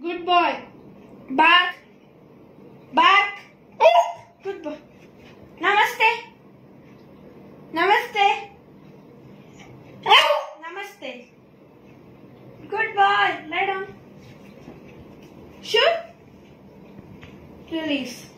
Good boy. Back. Back. Good boy. Namaste. Namaste. Namaste. Good boy. Lie down. Shoot. Release.